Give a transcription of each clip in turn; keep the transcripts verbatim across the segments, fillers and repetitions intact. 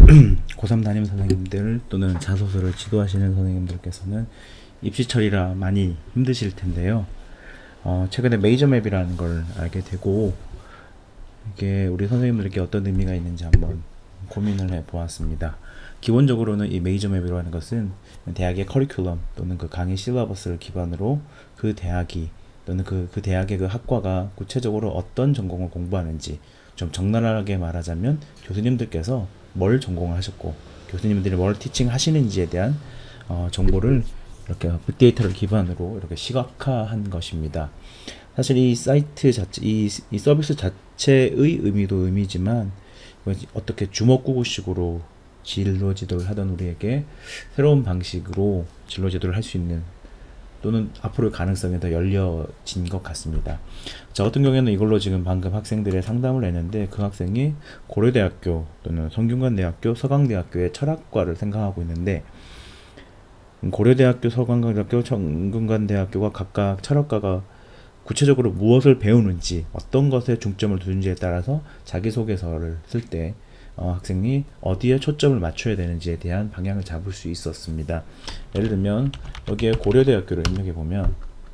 고삼 담임 선생님들 또는 자소서를 지도하시는 선생님들께서는 입시 처리라 많이 힘드실 텐데요. 어, 최근에 메이저맵이라는 걸 알게 되고 이게 우리 선생님들에게 어떤 의미가 있는지 한번 고민을 해 보았습니다. 기본적으로는 이 메이저맵이라고 하는 것은 대학의 커리큘럼 또는 그 강의 실러버스를 기반으로 그 대학이 또는 그, 그 대학의 그 학과가 구체적으로 어떤 전공을 공부하는지, 좀 적나라하게 말하자면 교수님들께서 뭘 전공을 하셨고 교수님들이 뭘 티칭 하시는지에 대한 어, 정보를 이렇게 빅데이터를 기반으로 이렇게 시각화한 것입니다. 사실 이 사이트 자체, 이, 이 서비스 자체의 의미도 의미지만 어떻게 주먹구구식으로 진로 지도를 하던 우리에게 새로운 방식으로 진로 지도를 할 수 있는 또는 앞으로의 가능성이 더 열려진 것 같습니다. 저 같은 경우에는 이걸로 지금 방금 학생들의 상담을 했는데 그 학생이 고려대학교 또는 성균관대학교, 서강대학교의 철학과를 생각하고 있는데 고려대학교, 서강대학교, 성균관대학교가 각각 철학과가 구체적으로 무엇을 배우는지 어떤 것에 중점을 두는지에 따라서 자기소개서를 쓸 때 어, 학생이 어디에 초점을 맞춰야 되는지에 대한 방향을 잡을 수 있었습니다. 예를 들면 여기에 고려대학교를 입력해 보면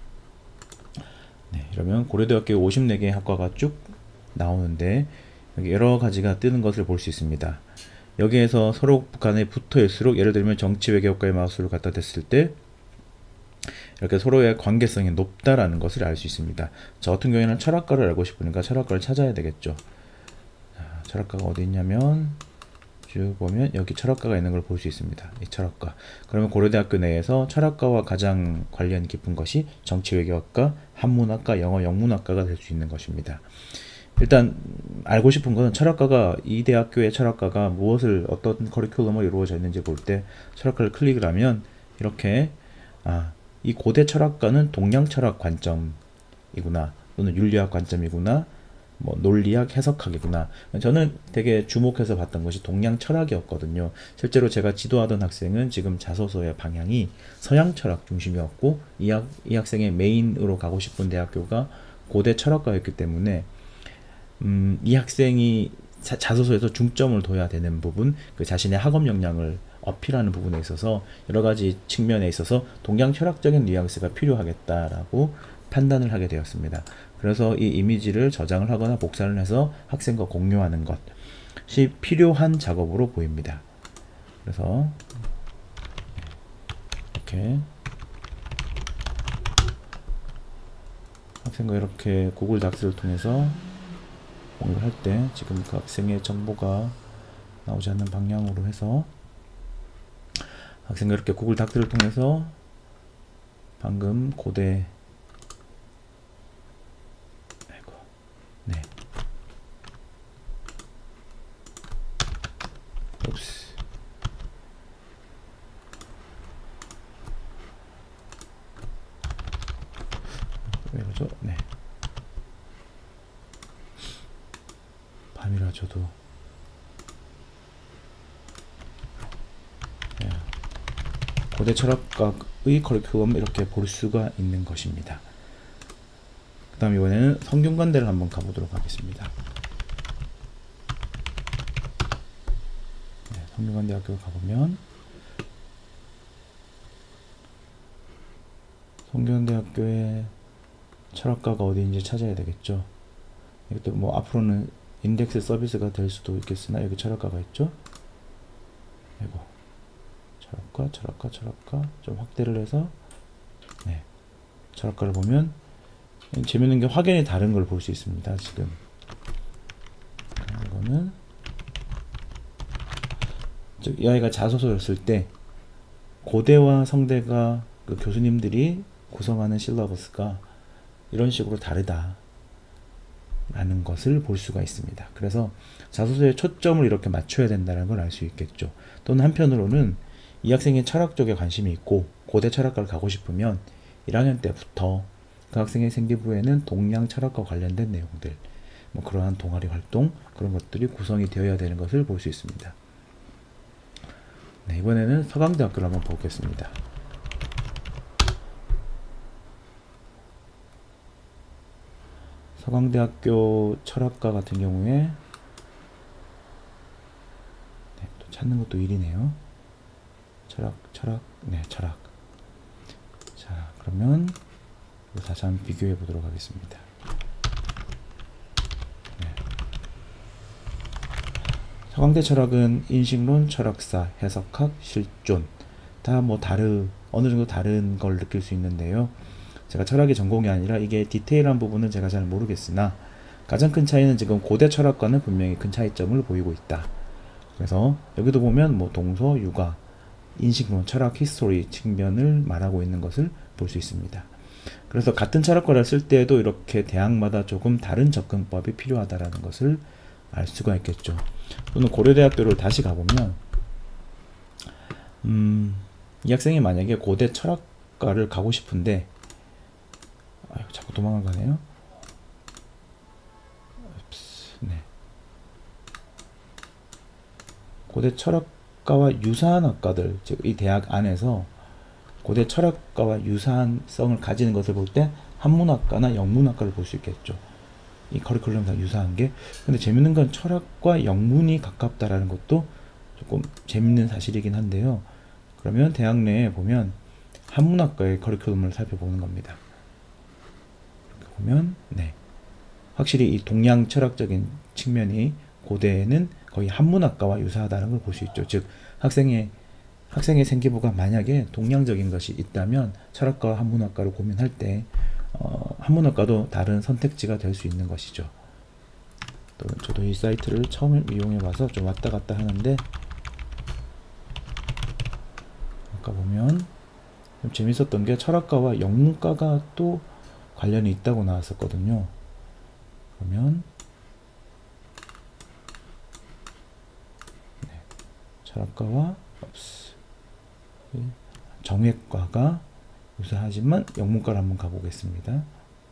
네, 이러면 고려대학교 오십사 개의 학과가 쭉 나오는데 여기 여러 가지가 뜨는 것을 볼 수 있습니다. 여기에서 서로 간에 붙어 있을수록 예를 들면 정치외교학과의 마우스를 갖다 댔을 때 이렇게 서로의 관계성이 높다라는 것을 알 수 있습니다. 저 같은 경우에는 철학과를 알고 싶으니까 철학과를 찾아야 되겠죠. 자, 철학과가 어디 있냐면 쭉 보면 여기 철학과가 있는 걸 볼 수 있습니다. 이 철학과. 그러면 고려대학교 내에서 철학과와 가장 관련 깊은 것이 정치외교학과, 한문학과, 영어 영문학과가 될 수 있는 것입니다. 일단 알고 싶은 것은 철학과가 이 대학교의 철학과가 무엇을 어떤 커리큘럼으로 이루어져 있는지 볼 때 철학과를 클릭을 하면 이렇게 아, 이 고대 철학과는 동양 철학 관점이구나 또는 윤리학 관점이구나 뭐 논리학 해석학이구나. 저는 되게 주목해서 봤던 것이 동양 철학이었거든요. 실제로 제가 지도하던 학생은 지금 자소서의 방향이 서양 철학 중심이었고 이, 학, 이 학생의 메인으로 가고 싶은 대학교가 고대 철학과였기 때문에 음, 이 학생이 자, 자소서에서 중점을 둬야 되는 부분, 그 자신의 학업 역량을 어필하는 부분에 있어서 여러 가지 측면에 있어서 동양 철학적인 뉘앙스가 필요하겠다라고 판단을 하게 되었습니다. 그래서 이 이미지를 저장을 하거나 복사를 해서 학생과 공유하는 것이 필요한 작업으로 보입니다. 그래서 이렇게 학생과 이렇게 구글 닥스를 통해서 공유를 할 때 지금 그 학생의 정보가 나오지 않는 방향으로 해서 학생과 이렇게 구글 닥스를 통해서 방금 고대 아이고 네 옵스 왜 그러죠? 네 밤이라 저도 네. 고대 철학과의 커리큘럼 이렇게 볼 수가 있는 것입니다. 그 다음 이번에는 성균관대를 한번 가보도록 하겠습니다. 네, 성균관대학교 가보면 성균관대학교의 철학과가 어디인지 찾아야 되겠죠. 이것도 뭐 앞으로는 인덱스 서비스가 될 수도 있겠으나 여기 철학과가 있죠. 아이고 철학과 철학과 철학과 좀 확대를 해서 네 철학과를 보면 재밌는 게 확연히 다른 걸 볼 수 있습니다. 지금 이거는 이 아이가 자소서를 쓸 때 고대와 성대가 그 교수님들이 구성하는 실러버스가 이런 식으로 다르다 라는 것을 볼 수가 있습니다. 그래서 자소서에 초점을 이렇게 맞춰야 된다는 걸 알 수 있겠죠. 또는 한편으로는 이 학생이 철학 쪽에 관심이 있고 고대 철학과를 가고 싶으면 일 학년 때부터 그 학생의 생기부에는 동양 철학과 관련된 내용들, 뭐 그러한 동아리 활동 그런 것들이 구성이 되어야 되는 것을 볼 수 있습니다. 네, 이번에는 서강대학교를 한번 보겠습니다. 서강대학교 철학과 같은 경우에 네, 또 찾는 것도 일이네요. 철학, 철학, 네, 철학. 자, 그러면 다시 한번 비교해 보도록 하겠습니다. 네. 서강대 철학은 인식론, 철학사, 해석학, 실존 다 뭐 다르 어느 정도 다른 걸 느낄 수 있는데요. 제가 철학의 전공이 아니라 이게 디테일한 부분은 제가 잘 모르겠으나 가장 큰 차이는 지금 고대 철학과는 분명히 큰 차이점을 보이고 있다. 그래서 여기도 보면 뭐 동서, 유가, 인식론, 철학, 히스토리 측면을 말하고 있는 것을 볼 수 있습니다. 그래서 같은 철학과를 쓸 때에도 이렇게 대학마다 조금 다른 접근법이 필요하다라는 것을 알 수가 있겠죠. 또는 고려대학교를 다시 가보면 음, 이 학생이 만약에 고대 철학과를 가고 싶은데 아유, 자꾸 도망을 가네요. 네. 고대 철학과와 유사한 학과들, 즉 이 대학 안에서 고대 철학과와 유사한 성을 가지는 것을 볼 때 한문학과나 영문학과를 볼 수 있겠죠. 이 커리큘럼이 다 유사한 게. 근데 재밌는 건 철학과 영문이 가깝다라는 것도 조금 재밌는 사실이긴 한데요. 그러면 대학 내에 보면 한문학과의 커리큘럼을 살펴보는 겁니다. 이렇게 보면 네, 확실히 이 동양 철학적인 측면이 고대에는 거의 한문학과와 유사하다는 걸 볼 수 있죠. 즉 학생의 학생의 생기부가 만약에 동양적인 것이 있다면 철학과와 한문학과를 고민할 때 어, 한문학과도 다른 선택지가 될 수 있는 것이죠. 또 저도 이 사이트를 처음 이용해 봐서 좀 왔다 갔다 하는데 아까 보면 좀 재밌었던 게 철학과와 영문과가 또 관련이 있다고 나왔었거든요. 그러면 네, 철학과와 정외과가 유사하지만 영문과를 한번 가보겠습니다.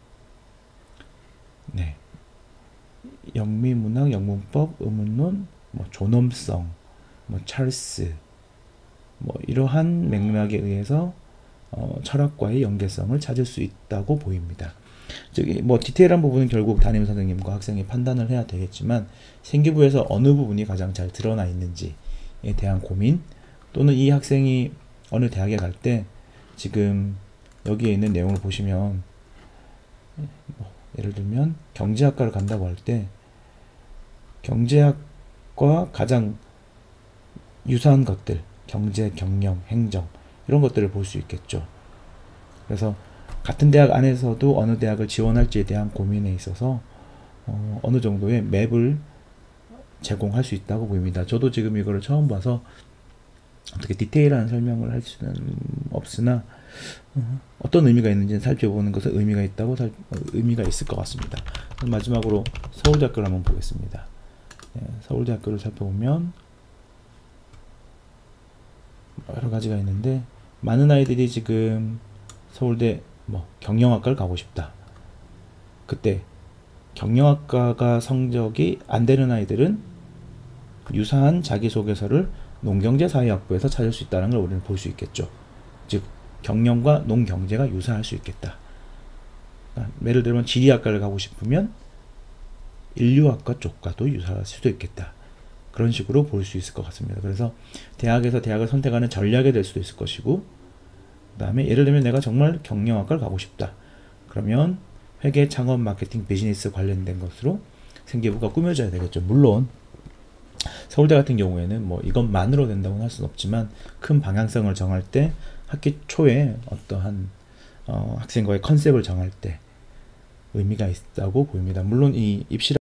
네, 영미문학, 영문법, 의문론, 뭐 존엄성, 뭐 찰스, 뭐 이러한 맥락에 의해서 어, 철학과의 연계성을 찾을 수 있다고 보입니다. 즉, 뭐 디테일한 부분은 결국 담임 선생님과 학생이 판단을 해야 되겠지만 생기부에서 어느 부분이 가장 잘 드러나 있는지에 대한 고민, 또는 이 학생이 어느 대학에 갈 때 지금 여기에 있는 내용을 보시면 뭐 예를 들면 경제학과를 간다고 할 때 경제학과 가장 유사한 것들, 경제, 경영, 행정 이런 것들을 볼 수 있겠죠. 그래서 같은 대학 안에서도 어느 대학을 지원할지에 대한 고민에 있어서 어, 어느 정도의 맵을 제공할 수 있다고 보입니다. 저도 지금 이거를 처음 봐서 어떻게 디테일한 설명을 할 수는 없으나 어, 어떤 의미가 있는지는 살펴보는 것은 의미가 있다고 살, 의미가 있을 것 같습니다. 마지막으로 서울대학교를 한번 보겠습니다. 네, 서울대학교를 살펴보면 여러 가지가 있는데 많은 아이들이 지금 서울대 뭐 경영학과를 가고 싶다. 그때 경영학과가 성적이 안 되는 아이들은 유사한 자기소개서를 농경제사회학부에서 찾을 수 있다는 걸 우리는 볼 수 있겠죠. 즉 경영과 농경제가 유사할 수 있겠다. 그러니까 예를 들면 지리학과를 가고 싶으면 인류학과 쪽과도 유사할 수도 있겠다. 그런 식으로 볼 수 있을 것 같습니다. 그래서 대학에서 대학을 선택하는 전략이 될 수도 있을 것이고, 그 다음에 예를 들면 내가 정말 경영학과를 가고 싶다. 그러면 회계, 창업, 마케팅, 비즈니스 관련된 것으로 생기부가 꾸며져야 되겠죠. 물론 서울대 같은 경우에는 뭐 이것만으로 된다고는 할 수는 없지만 큰 방향성을 정할 때 학기 초에 어떠한 어, 학생과의 컨셉을 정할 때 의미가 있다고 보입니다. 물론 이 입시